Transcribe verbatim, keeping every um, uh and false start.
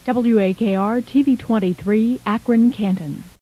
W A K R T V twenty-three, Akron, Canton.